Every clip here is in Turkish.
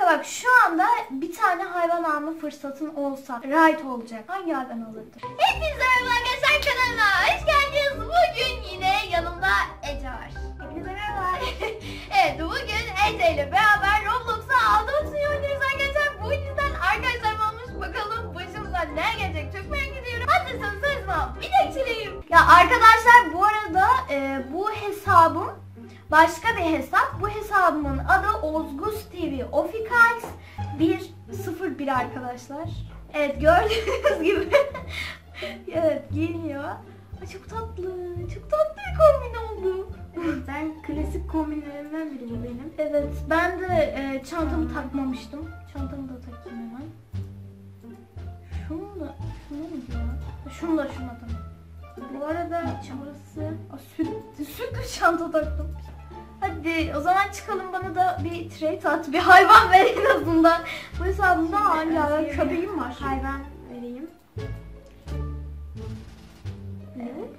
bak şu anda bir tane hayvan alma fırsatın olsa right olacak. Hangi hayvan alırdın? Hepinize merhaba arkadaşlar, kanalıma hoş geldiniz. Bugün yine yanımda Ece var. Hepinize merhaba. Evet, bugün Ece ile beraber Roblox'a aldığımız oynuyoruz arkadaşlar. Bu yüzden arkadaşlarım olmuş, bakalım başımıza ne gelecek çok merak ediyorum. Hazırsanız hızla bir geçelim. Ya arkadaşlar bu arada bu hesabım başka bir hesap. Bu hesabımın adı Ozgus TV Officals 101 arkadaşlar. Evet, gördüğünüz gibi. Evet, giyiniyor. Ay, çok tatlı. Çok tatlı bir kombin oldu. Ben klasik kombinlerimden biri bu benim. Evet, ben de çantamı takmamıştım. Çantamı da takayım hemen. Şunu mu diyor? Şunu da tamam. Bu arada burası Sütlü çanta taktım. Hadi o zaman çıkalım, bana da bir trade at, bir hayvan ver en azından. Bu hesabımda hangi hayvan? Köpeğim var. hayvan vereyim. Evet.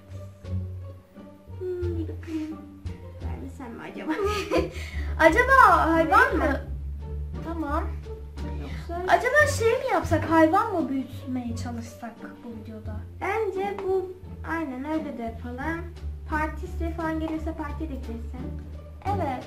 Bir bakayım. Vermesem mi acaba? Acaba hayvan mı? Tamam. Yoksa... Acaba şey mi yapsak, hayvan mı büyütmeye çalışsak bu videoda? Bence bu aynen öyle de yapalım. Partisi falan gelirse partiye de girsin. Evet.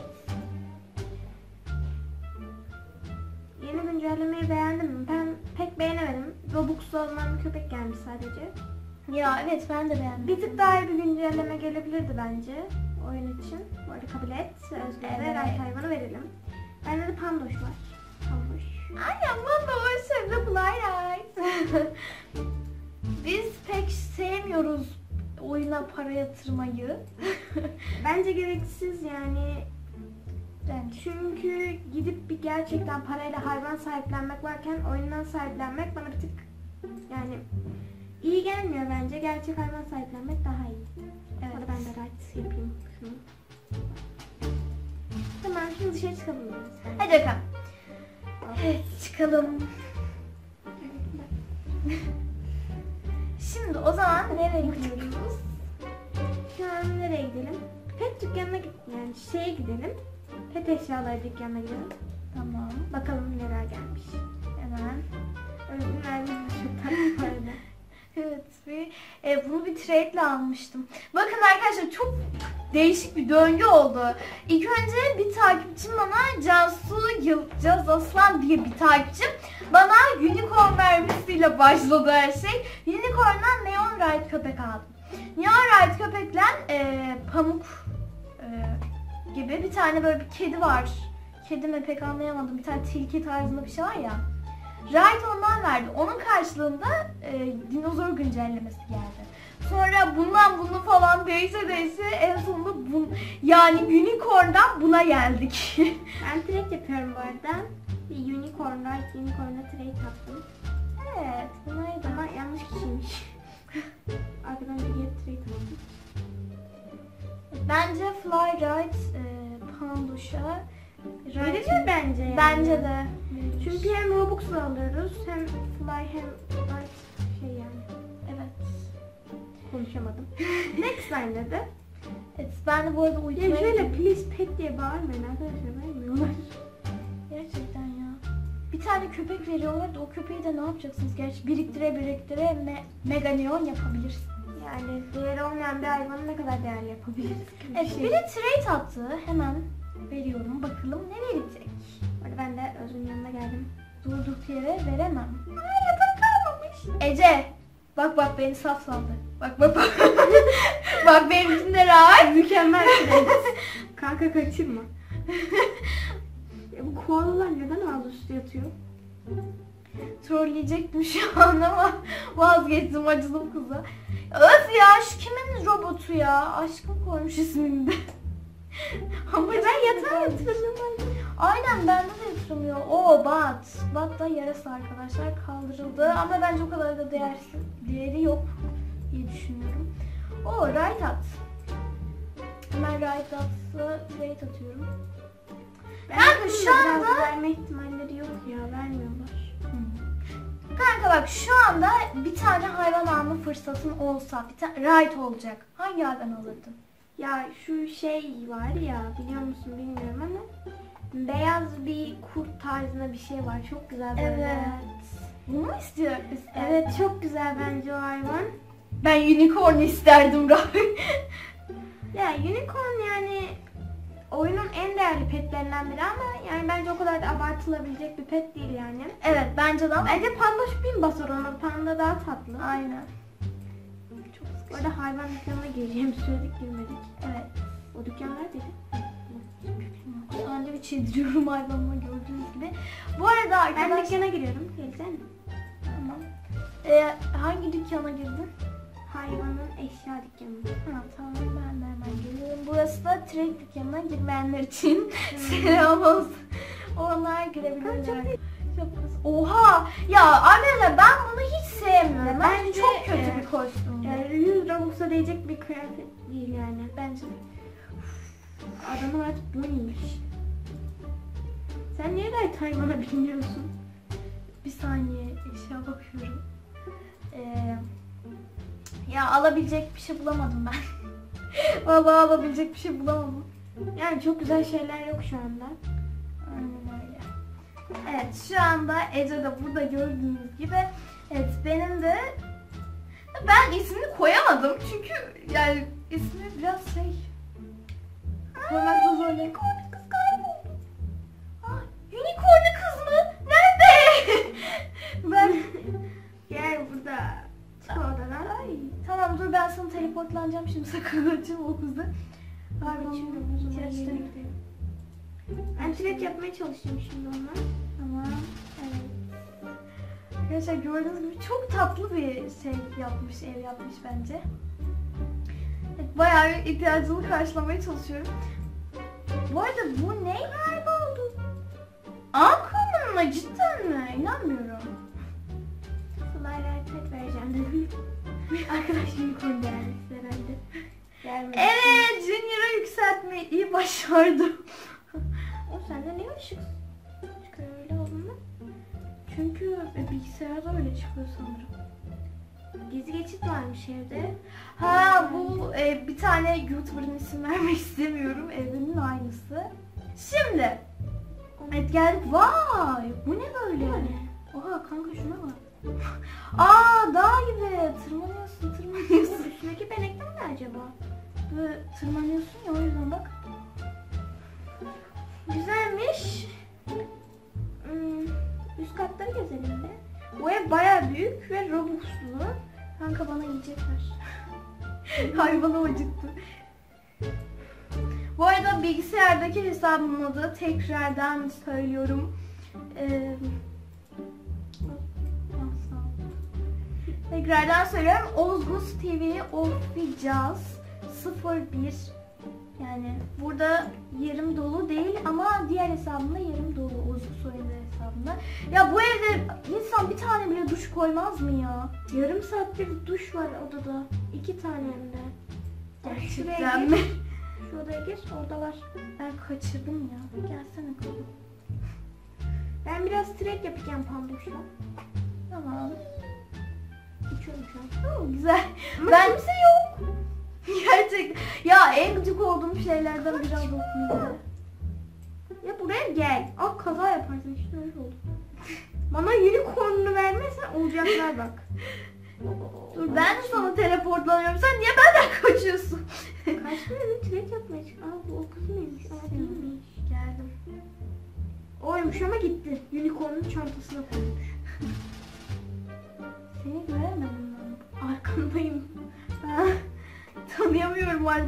Yeni güncellemeyi beğendim mi? Ben pek beğenemedim. Robux'lu alınan bir köpek gelmiş sadece. Ya evet, ben de beğendim. Bir tık daha iyi bir güncelleme gelebilirdi bence oyun için. Bu arada kabul et. Özgür'e Evet. right hayvanı verelim. Bende de pandoş var. Pandoş. Aynen, baba hoş right. Biz pek sevmiyoruz oyuna para yatırmayı. Bence gereksiz yani. Bence. Çünkü gidip bir gerçekten parayla hayvan sahiplenmek varken oyundan sahiplenmek bana bir tık yani iyi gelmiyor bence. Gerçek hayvan sahiplenmek daha iyi. Evet. Orada ben de right yapayım şunu. Tamam, şimdi dışarı çıkalım. Hadi bakalım. Evet, çıkalım. Şimdi o zaman nereye gidiyoruz? Şu an nereye gidelim? Pet dükkanına yani şeye gidelim. Pet eşyaları dükkanına gidelim. Tamam. Bakalım neler gelmiş. Hemen. Özgün çok tatlı bu arada. Evet, bunu bir trade'le almıştım. Bakın arkadaşlar, çok değişik bir döngü oldu. İlk önce bir takipçim bana Cansu Yılcaz Aslan diye bir takipçim bana unicorn vermesiyle başladı her şey. Unicorn'dan Neon Ride köpek aldım. Neon Ride köpekle pamuk gibi bir tane böyle bir kedi var. Kedi mi pek anlayamadım. Bir tane tilki tarzında bir şey var ya. Right ondan verdi. Onun karşılığında dinozor güncellemesi geldi. Sonra bundan bunu falan değişe en sonunda yani unicorn'dan buna geldik. Ben trade yapıyorum bu arada. Bir unicorn'a trade attım. Evet, bunaydı. Ama yanlış kişiymiş. Arkadan bir trade attım. Bence Fly Ride Panduş'a Verilir bence yani. Bence de. Çünkü hem Robux'la alıyoruz hem Fly hem Ride şey yani. Evet. Konuşamadım. Next line dedi. Evet, ben de bu arada Ya uyutmaya şöyle gidiyorum. please pet diye bağırmayın arkadaşlar, vermiyorlar. Gerçekten ya. Bir tane köpek veriyorlar da o köpeği de ne yapacaksınız? Gerçi biriktire Mega Neon yapabilirsiniz. Yani değeri olmayan bir hayvanı ne kadar değerli yapabiliriz? Evet, biri trade attı. Hemen veriyorum. Bakalım ne verecek? Orada ben de Özgün yanına geldim. Durduk yere veremem. Ay, yatak kalmamış. Ece. Bak beni saf sandı. Bak. Bak benimkinde rahat. Mükemmel trade. Kanka kaçırma. Ya bu koalalar neden ağzı üstü yatıyor? Trolleyecektim şu an ama vazgeçtim, acıdım kıza. Öf ya, şu kimin robotu ya? Aşkım koymuş ismini de. Ama Ben yatağa yatırdım. aynen, bende de yatırmıyor. Oo, Bat da yarası arkadaşlar kaldırıldı ama bence o kadar da değeri yok diye düşünüyorum. Oo, right at. Hemen right at'ı right atıyorum. Kanka şu anda verme ihtimalleri yok ya, vermiyorlar. Kanka bak şu anda bir tane hayvan alma fırsatın olsa bir tane right olacak. Hangi hayvan alırdın? Ya şu şey var ya, biliyor musun bilmiyorum ama Beyaz bir kurt tarzında bir şey var. Çok güzel böyle. Evet. Bunu mu istiyor? Evet, çok güzel bence o hayvan. Ben unicorn isterdim Rahmi. Ya unicorn yani oyunun en değerli petlerinden biri ama yani bence o kadar da abartılabilecek bir pet değil yani. Evet bence de ama. Bence panda bin basar ona. Panda daha tatlı. Aynen. Çok sıkı. Orada hayvan dükkanına gireceğim söyledik girmedik. Evet. O dükkan neredeydi? Sandviç yediriyorum hayvanıma gördüğünüz gibi. Bu arada arkadaşlar... Ben dükkana giriyorum. Gelsene. Tamam. Hangi dükkana girdin? Hayvanın eşya dükkanı. Ha, tamam ben de hemen geliyorum. Burası da trade dükkanına girmeyenler için selam olsun. Onlar girebilirler. Oha! Ya arkadaşlar ben bunu hiç sevmiyorum. Bence Bence, çok kötü bir kostüm. Yani 100 Robux'a değecek bir kıyafet değil yani. Bence de. Adamın artık bu neymiş? Sen niye gayet hayvana bilmiyorsun? Bir saniye eşya bakıyorum. Ya alabilecek bir şey bulamadım ben. Vallahi alabilecek bir şey bulamadım. Yani çok güzel şeyler yok şu anda. Aynen öyle. Evet şu anda Ece de burada gördüğünüz gibi. Evet benim de ben ismini koyamadım çünkü yani ismi biraz koymakta zorlanıyorum. Unicorn kız kayboldu. Unicorn kız mı? Nerede? Ben Gel burada. Çık odadan. Ay, tamam dur ben sana teleportlanacağım şimdi sakın kaçırma o kızı. Kaçıyorum o zaman. ihtiyaçları- Ben thread yapmaya çalışıyorum şimdi onunla. Tamam. Evet. Arkadaşlar gördüğünüz gibi çok tatlı bir şey yapmış, ev yapmış bence. Evet, bayağı bir ihtiyacını karşılamaya çalışıyorum. Bu arada bu ne kayboldu? Uncommon mı? Cidden mi? İnanmıyorum. Sıla'yla pet vereceğim dedim. Arkadaş unicorn geldi herhalde. Gelmedi. Evet, Junior'a yükseltmeyi iyi başardım. O sende niye ışık çıkıyor öyle olduğunda? Çünkü bilgisayarda öyle çıkıyor sanırım. Gizli geçit varmış evde. Ha bu bir tane YouTuber'ın isim vermek istemiyorum. Evrenin aynısı. Şimdi. Evet geldik. Vay bu ne böyle? Oha kanka şuna bak. Aa dağ gibi. Tırmanıyorsun. Üstündeki benekten mi acaba? Böyle tırmanıyorsun ya o yüzden bak. Güzelmiş. Üst katları gezelim de. Bu ev bayağı büyük ve robuxlu. Kanka bana yiyecekler. Hayvanım acıktı. Bu arada bilgisayardaki hesabımın adı tekrardan söylüyorum. Tekrardan söylüyorum. Ozgus TV Official 01. Yani burada yarım dolu değil ama diğer hesabımda yarım dolu. Ozgus oyunda hesabımda. Ya bu evde insan bir tane bile duş koymaz mı ya? Yarım saattir duş var odada. 2 tane hem de. Şuraya Gerçekten gir. mi? Şu odaya gir, orada var. Ben kaçırdım ya. Gelsene kızım. Ben biraz thread yapacağım pambuşla. Tamam. İçiyorum şu an. Güzel. Ama Ben- kimse yok. Gerçekten. Ya en gıcık olduğum şeylerden biri Adopt Ya buraya gel. Al kaza yaparsın işte öyle oldu. Bana unicorn'unu vermezsen olacaklar bak. Dur ben de sana teleportlanıyorum. Sen niye benden kaçıyorsun? Kaçmıyor thread yapmaya çık. Aa bu o kız mıymış? Aa değilmiş. Geldim. Oymuş ama gitti. Unicorn'un çantasına koymuş. Seni göremedim ben. Arkandayım. Ha, tanıyamıyorum artık.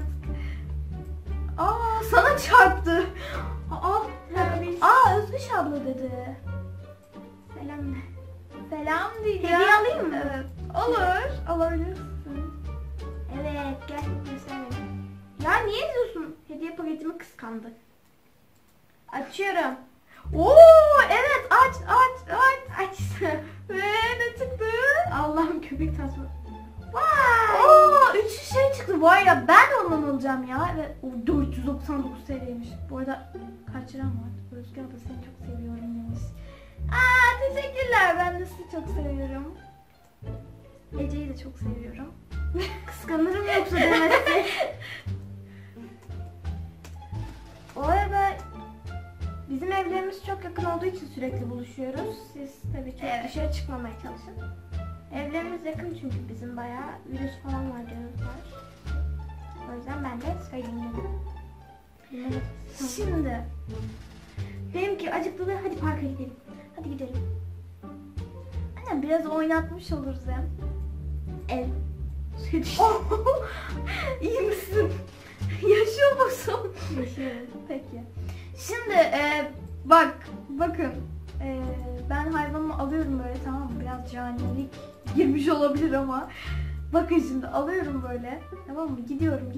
Aa sana çarptı. Aa terbiyesiz. Özgüç abla dedi. Selam de. Selam diyeceğim. Hediye alayım mı? Evet. Olur. Alabilirsin. Evet gel. Mesela ya niye izliyorsun? Hediye paketimi kıskandı. Açıyorum. Oo evet aç. Ve ne çıktı? Allah'ım köpek tasması. Vay. Oo 3 şey çıktı. Vay ya ben de ondan alacağım ya. Ve o 499 TL'ymiş. Bu arada kaç liram var? Özgür abla seni çok seviyorum demiş. Teşekkürler. Ben de sizi çok seviyorum. Ece'yi de çok seviyorum. Kıskanırım yoksa demezse. O arada Bizim evlerimiz çok yakın olduğu için sürekli buluşuyoruz. Siz tabii çok Evet. dışarı çıkmamaya çalışın. Evlerimiz yakın çünkü bizim bayağı virüs falan var diyorlar. O yüzden ben de söyleyeyim dedim. Şimdi Dedim ki acıklı ve hadi parka gidelim. Hadi gidelim. anne biraz oynatmış oluruz hem. Ev. Suya düştü. İyi misin? Yaşıyor musun? Yaşıyorum. Peki. Şimdi bakın ben hayvanımı alıyorum böyle, tamam mı? Biraz canilik girmiş olabilir ama bakın şimdi alıyorum böyle, tamam mı? Gidiyorum.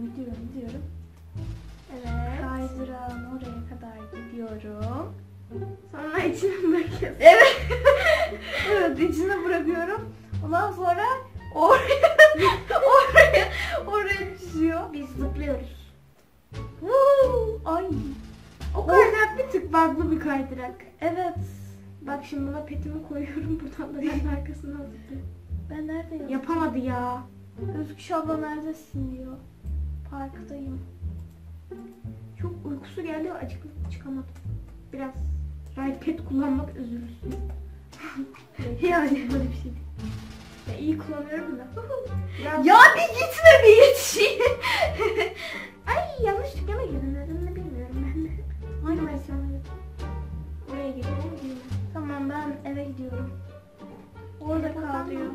Evet. Kaydırağın oraya kadar gidiyorum. Sonra içine bırakıyorsun. Evet. Evet, içine bırakıyorum. Ondan sonra oraya düşüyor. Biz zıplıyoruz. Woo! Ay. O kaydırak bir tık bug'lı bir kaydırak. Evet. Bak şimdi buna petimi koyuyorum buradan da ben arkasından zıplıyorum. Ben neredeyim? Yapamadı ya. Özgüş abla neredesin diyor. Parktayım. Çok uykusu geldi ve acıklı çıkamadım. Biraz ride pet kullanmak üzülürsün. Yani. Böyle bir şey değil. Ya iyi kullanıyorum da. Biraz... Ya bir gitme, bir yetişeyim. Ay yanlış dükkana girdim. Nedenini bilmiyorum ben de. Hangi versiyonu? Oraya gidiyorum. Tamam, ben eve gidiyorum. Orada kal diyor.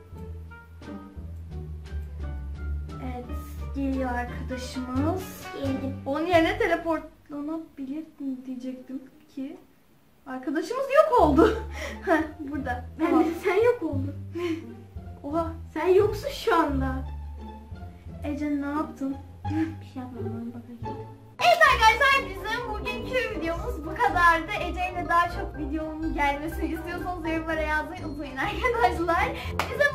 Evet, geliyor arkadaşımız. Geldim. Onun yerine teleportlanabilir diyecektim ki. Arkadaşımız yok oldu. Heh, burada. Ben Tamam. de sen yok oldun. Oha. Sen yoksun şu anda. Ece ne yaptın? Bir şey yapmadım. Bakayım. Evet arkadaşlar, bizim bugünkü videomuz bu kadardı. Ece ile daha çok videonun gelmesini istiyorsanız yorumlara yazmayı unutmayın arkadaşlar. Bizim